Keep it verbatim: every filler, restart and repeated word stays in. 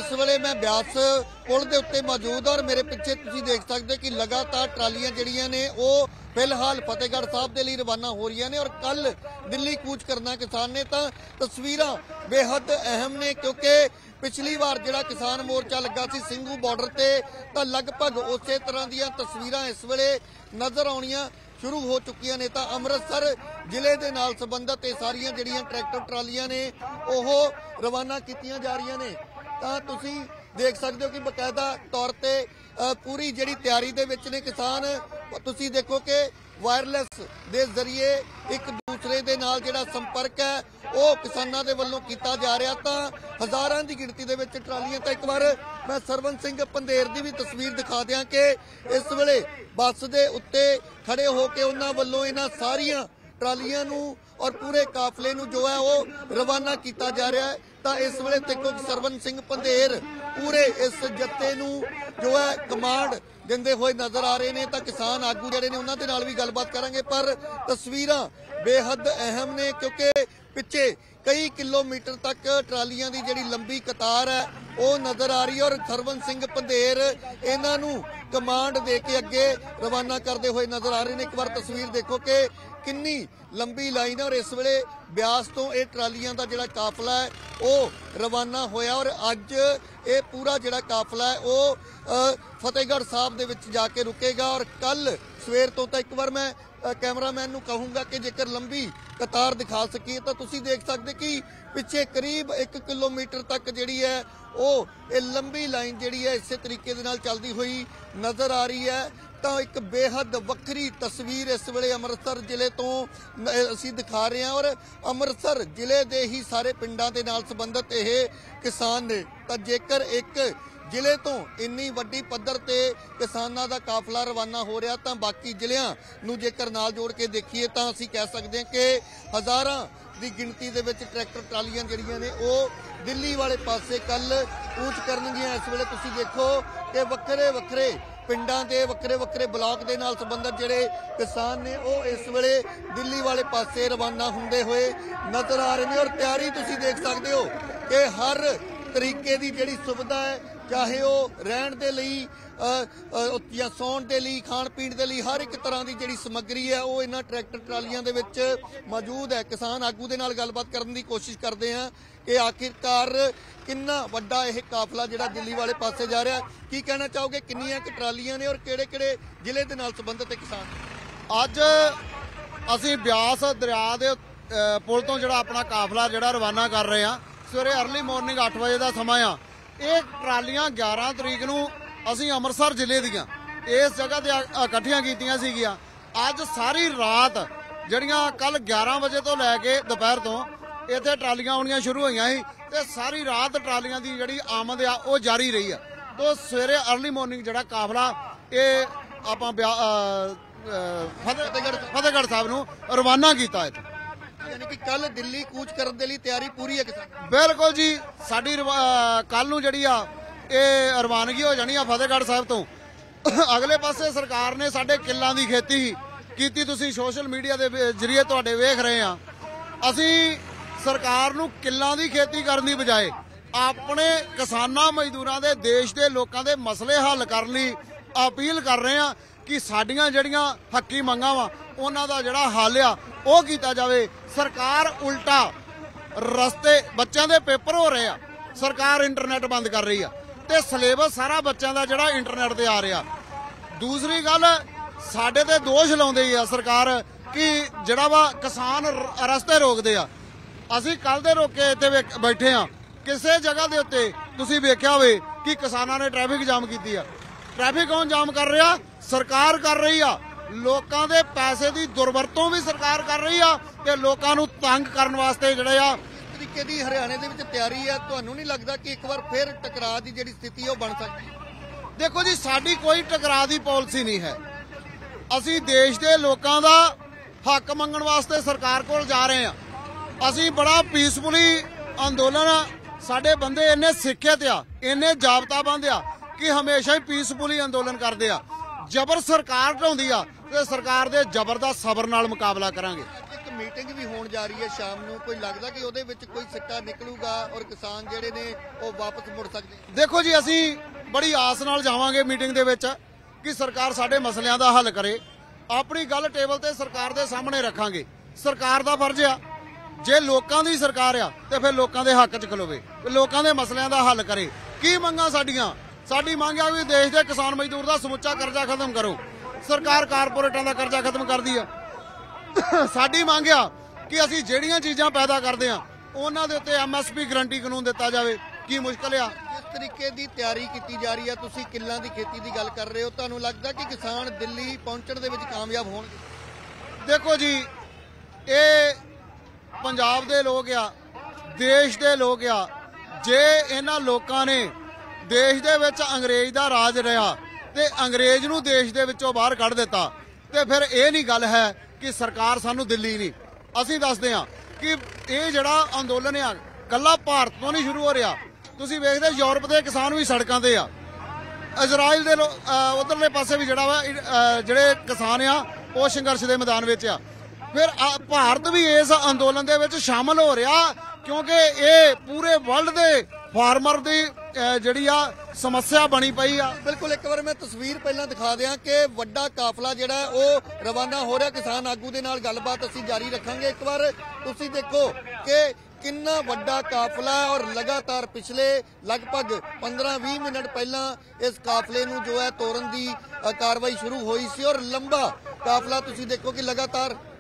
इस वेले मैं ब्यास पुल के उत्ते मौजूद और मेरे पिछे तुसीं देख सकते कि लगातार ट्रालियां जिहड़ियां ने वो फिलहाल फतेहगढ़ साहब के लिए रवाना हो रही ने और कल दिल्ली कूच करना किसान ने। तो तस्वीरां बेहद अहम ने क्योंकि पिछली बार जिहड़ा किसान मोर्चा लगा सी सिंघू बॉर्डर ते तो लगभग उस तरह दीयां तस्वीरां इस वेले नज़र आउणियां शुरू हो चुकियां ने। तो अमृतसर जिले के नाल संबंधित ये सारियां जिहड़ियां ट्रैक्टर ट्रालियां ने वो रवाना कीतियां जा रही ने। तो तुसीं देख सकते हो कि बकायदा तौर पर पूरी जिहड़ी तैयारी दे विच ने किसान। तुसीं देखो कि वायरलैस दे जरिए एक दूसरे दे नाल जिहड़ा संपर्क है वो किसानां दे वल्लों कीता जा रहा। तो हज़ारां दी गिणती दे विच ट्रालियां। तो एक बार मैं सरवन सिंह पंधेर दी भी तस्वीर दिखा दियां कि इस वेले बस दे उत्ते खड़े होके उन्हां वल्लों इन्हां सारियां ट्रालियां नूं और पूरे काफले नूं जो है वो रवाना किया जा रहा है। तो इस वेले देखो सरवन सिंह पंधेर पूरे इस जत्थे नूं जो है कमांड दिंदे हुए नजर आ रहे हैं। तो किसान आगू जिहड़े ने उन्हां दे नाल भी गलबात करांगे पर तस्वीरां बेहद अहम ने क्योंकि पिछे कई किलोमीटर तक ट्रालियां की जिहड़ी लंबी कतार है वो नजर आ रही है और सरवन सिंह पंधेर इन्हां नूं कमांड दे के अगे रवाना करते हुए नजर आ रहे हैं। एक बार तस्वीर देखो कि किन्नी लंबी लाइन है और इस वेले ब्यास तो ये ट्रालियां का जिहड़ा काफला है वो रवाना होया और अज ये पूरा जिहड़ा काफला है वो फतेहगढ़ साहब दे विच जाके रुकेगा और कल सवेर तो तो एक बार मैं कैमरामैन नूं कहूँगा कि जेकर लंबी कतार दिखा सकीए तो तुसीं देख सकते कि पिछे करीब एक किलोमीटर तक जिहड़ी है वो ये लंबी लाइन जिहड़ी है इस तरीके दे नाल चलदी हुई नज़र आ रही है। तो एक बेहद वक्री तस्वीर इस वेले अमृतसर जिले तो असीं दिखा रहे हैं और अमृतसर जिले दे ही सारे पिंडां दे नाल संबंधित ये किसान ने। तो जेकर एक जिले तो इन्नी वड्डी पद्धर ते किसानां दा काफला रवाना हो रहा तो बाकी जिलियां नूं जेकर नाल जोड़ के देखीए तो असीं कह सकते हैं कि हज़ारां दी गिणती दे विच ट्रैक्टर ट्रालियां जिहड़ियां ने वो दिल्ली वाले पासे कल कूच करनगियां। इस वेले तुसीं देखो कि वक्रे वक्रे पिंडां दे वक्रे वक्रे ब्लॉक दे नाल संबंधित जिहड़े किसान ने वो इस वेले दिल्ली वाले पासे रवाना हुंदे होए नज़र आ रहे हैं और तैयारी तुसीं देख सकते हो कि हर तरीके की जिहड़ी सुविधा है चाहे वह रहन दे लई या सौण दे लई खाण पीण दे लई हर एक तरह की जिहड़ी समग्री है वो इन्हां ट्रैक्टर ट्रालियां दे विच मौजूद है। किसान आगू दे नाल गलबात करन दी कोशिश करते हैं कि आखिरकार किन्ना वड्डा यह काफला जिहड़ा दिल्ली वाले पासे जा रहा है। की कहना चाहोगे किन्नियां कि ट्रालियां ने और किहड़े किहड़े जिले दे नाल संबंधित किसान? अज असीं ब्यास दरिया दे पुल तो जिहड़ा अपना काफला जिहड़ा रवाना कर रहे हैं सवेरे अर्ली मॉर्निंग अठ बजे का समा आ। ये ट्रालियां ग्यारह तरीक नूं असीं अमृतसर जिले दियां इस जगह ते इकट्ठियां कीतियां सीगियां। अज सारी रात जिहड़ियां कल ग्यारह बजे तो लैके दोपहर तो इत्थे ट्रालियां आउणियां शुरू होईयां सी ते सारी रात ट्रालियां दी जिहड़ी आमद आ वो जारी रही है। तो सवेरे अर्ली मॉर्निंग जिहड़ा काफला ये आपां फतेहगढ़ फतेहगढ़ साहब नूं रवाना कीता है। यानी कि कल दिल्ली कूच करने के लिए तैयारी पूरी है किसान? बिल्कुल जी साडी कल नूं जिहड़ी आ ये रवानगी हो जानी आ फतेहगढ़ साहब तो। अगले पासे सरकार ने साडे किल्लां दी खेती कीती तुसीं सोशल मीडिया के जरिए तुहाडे वेख रहे हैं। असीं सरकार नूं किल्लां दी खेती करन दी बजाए अपने किसानां मजदूरां दे देश के लोकां दे मसले हल करन लई अपील कर रहे हैं कि साडियां जिहड़ियां हक्की मंगां वा उन्हां दा जिहड़ा हल आ वो किया जाए। सरकार उल्टा रस्ते बच्चों के पेपर हो रहे हैं सरकार इंटरनेट बंद कर रही है तो सिलेबस सारा बच्चों का जिहड़ा इंटरनेट ते आ रहा। दूसरी गल साडे ते दोष लाउंदी है सरकार कि जिहड़ा वा किसान रस्ते रोकते आ। असीं कल दे रोके इत्थे बैठे हाँ किसी जगह के उत्ते तुसीं वेख्या होवे कि किसानां ने ट्रैफिक जाम कीती आ। ट्रैफिक कौन जाम कर रहा? सरकार कर रही आ। लोकां दे पैसे की दुरवरतों भी सरकार कर रही है ते लोकां नूं तंग करन वास्ते जिहड़े आ तरीके दी हरियाणे दे विच तैयारी है। तुहानूं नहीं लगदा कि एक बार फिर टकराव की जिहड़ी स्थिति है वो बन सकती है? देखो जी साडी कोई टकराव की पॉलिसी नहीं है। असीं देश के लोकां दा हक मंगण वास्ते सरकार कोल जा रहे हैं। असीं बड़ा पीसफुली अंदोलन साडे बंदे इन्ने सिक्खियत आ इन्ने जाबताबंद आ कि हमेशा ही पीसफुली अंदोलन करते आ। जबर सरकार ढाउंदी आ ते सरकार दे जबर दा सबर नाल मुकाबला करांगे। एक ਮੀਟਿੰਗ ਵੀ ਹੋਣ ਜਾ ਰਹੀ ਹੈ ਸ਼ਾਮ ਨੂੰ, ਕੋਈ ਲੱਗਦਾ ਕਿ ਉਹਦੇ ਵਿੱਚ ਕੋਈ ਸਿੱਟਾ ਨਿਕਲੂਗਾ ਔਰ ਕਿਸਾਨ ਜਿਹੜੇ ਨੇ ਉਹ ਵਾਪਸ ਮੁੜ ਸਕਦੇ? ਦੇਖੋ ਜੀ, ਅਸੀਂ ਬੜੀ ਆਸ ਨਾਲ ਜਾਵਾਂਗੇ ਮੀਟਿੰਗ ਦੇ ਵਿੱਚ ਕਿ ਸਰਕਾਰ ਸਾਡੇ ਮਸਲਿਆਂ ਦਾ ਹੱਲ ਕਰੇ। ਆਪਣੀ ਗੱਲ ਟੇਬਲ ਤੇ ਸਰਕਾਰ ਦੇ ਸਾਹਮਣੇ ਰੱਖਾਂਗੇ। ਸਰਕਾਰ ਦਾ ਫਰਜ਼ ਆ, ਜੇ ਲੋਕਾਂ ਦੀ ਸਰਕਾਰ ਆ ਤੇ ਫਿਰ ਲੋਕਾਂ ਦੇ ਹੱਕ 'ਚ ਖਲੋਵੇ, ਲੋਕਾਂ ਦੇ ਮਸਲਿਆਂ ਦਾ ਹੱਲ ਕਰੇ। ਕੀ ਮੰਗਾਂ ਸਾਡੀਆਂ? ਸਾਡੀ ਮੰਗ ਆ ਵੀ ਦੇਸ਼ ਦੇ ਕਿਸਾਨ ਮਜ਼ਦੂਰ ਦਾ ਸਮੁੱਚਾ ਕਰਜ਼ਾ ਖਤਮ ਕਰੋ। ਸਰਕਾਰ ਕਾਰਪੋਰੇਟਾਂ ਦਾ ਕਰਜ਼ਾ ਖਤਮ ਕਰਦੀ ਆ। ਸਾਡੀ ਮੰਗ ਆ ਕਿ ਅਸੀਂ ਜਿਹੜੀਆਂ ਚੀਜ਼ਾਂ ਪੈਦਾ ਕਰਦੇ ਆ ਉਹਨਾਂ ਦੇ ਉੱਤੇ ਐਮ ਐਸ ਪੀ ਗਰੰਟੀ ਕਾਨੂੰਨ ਦਿੱਤਾ ਜਾਵੇ। ਕੀ ਮੁਸ਼ਕਲ ਆ? ਜਿਸ ਤਰੀਕੇ ਦੀ ਤਿਆਰੀ ਕੀਤੀ ਜਾ ਰਹੀ ਹੈ, ਤੁਸੀਂ ਕਿੱਲਾਂ ਦੀ ਖੇਤੀ ਦੀ ਗੱਲ ਕਰ ਰਹੇ ਹੋ, ਤੁਹਾਨੂੰ ਲੱਗਦਾ ਕਿ ਕਿਸਾਨ ਦਿੱਲੀ ਪਹੁੰਚਣ ਦੇ ਵਿੱਚ ਕਾਮਯਾਬ ਹੋਣਗੇ? ਦੇਖੋ ਜੀ, ਇਹ ਪੰਜਾਬ ਦੇ ਲੋਕ ਆ, ਦੇਸ਼ ਦੇ ਲੋਕ ਆ। ਜੇ ਇਹਨਾਂ ਲੋਕਾਂ ਨੇ ਦੇਸ਼ ਦੇ ਵਿੱਚ ਅੰਗਰੇਜ਼ ਦਾ ਰਾਜ ਰਿਹਾ ਤੇ ਅੰਗਰੇਜ਼ ਨੂੰ ਦੇਸ਼ ਦੇ ਵਿੱਚੋਂ ਬਾਹਰ ਕੱਢ ਦਿੱਤਾ, ਤੇ ਫਿਰ ਇਹ ਨਹੀਂ ਗੱਲ ਹੈ ਕਿ ਸਰਕਾਰ ਸਾਨੂੰ ਦਿੱਲੀ ਨਹੀਂ। ਅਸੀਂ ਦੱਸਦੇ ਹਾਂ ਕਿ ਇਹ ਜਿਹੜਾ ਅੰਦੋਲਨ ਆ ਕੱਲਾ ਭਾਰਤ ਤੋਂ ਨਹੀਂ ਸ਼ੁਰੂ ਹੋ ਰਿਹਾ। ਤੁਸੀਂ ਵੇਖਦੇ ਯੂਰਪ ਦੇ ਕਿਸਾਨ ਵੀ ਸੜਕਾਂ ਤੇ ਆ, ਇਜ਼ਰਾਈਲ ਦੇ ਉਧਰਲੇ ਪਾਸੇ ਵੀ ਜਿਹੜਾ ਵਾ ਅ, ਜਿਹੜੇ ਕਿਸਾਨ ਆ ਉਹ ਸੰਘਰਸ਼ ਦੇ ਮੈਦਾਨ ਵਿੱਚ ਆ। ਫਿਰ ਭਾਰਤ ਵੀ ਇਸ ਅੰਦੋਲਨ ਦੇ ਵਿੱਚ ਸ਼ਾਮਲ ਹੋ ਰਿਹਾ ਕਿਉਂਕਿ ਇਹ ਪੂਰੇ ਵਰਲਡ ਦੇ ਫਾਰਮਰ ਦੀ ਜਿਹੜੀ ਆ ਸਮੱਸਿਆ ਬਣੀ ਪਈ ਆ। ਬਿਲਕੁਲ, ਇੱਕ ਵਾਰ ਮੈਂ ਤਸਵੀਰ ਪਹਿਲਾਂ ਦਿਖਾ ਦਿਆਂ ਕਿ ਵੱਡਾ ਕਾਫਲਾ ਜਿਹੜਾ ਉਹ ਰਵਾਨਾ ਹੋ ਰਿਹਾ। ਕਿਸਾਨ ਆਗੂ ਦੇ ਨਾਲ ਗੱਲਬਾਤ ਅਸੀਂ ਜਾਰੀ ਰੱਖਾਂਗੇ। ਇੱਕ ਵਾਰ ਤੁਸੀਂ ਦੇਖੋ ਕਿ ਕਿੰਨਾ ਵੱਡਾ ਕਾਫਲਾ ਹੈ ਔਰ ਲਗਾਤਾਰ ਪਿਛਲੇ ਲਗਭਗ ਪੰਦਰਾਂ ਵੀਹ ਮਿੰਟ ਪਹਿਲਾਂ ਇਸ ਕਾਫਲੇ ਨੂੰ ਜੋ ਹੈ ਤੋੜਨ ਦੀ ਕਾਰਵਾਈ ਸ਼ੁਰੂ ਹੋਈ ਸੀ ਔਰ ਲੰਬਾ ਕਾਫਲਾ ਤੁਸੀਂ ਦੇਖੋ ਕਿ ਲਗਾਤਾਰ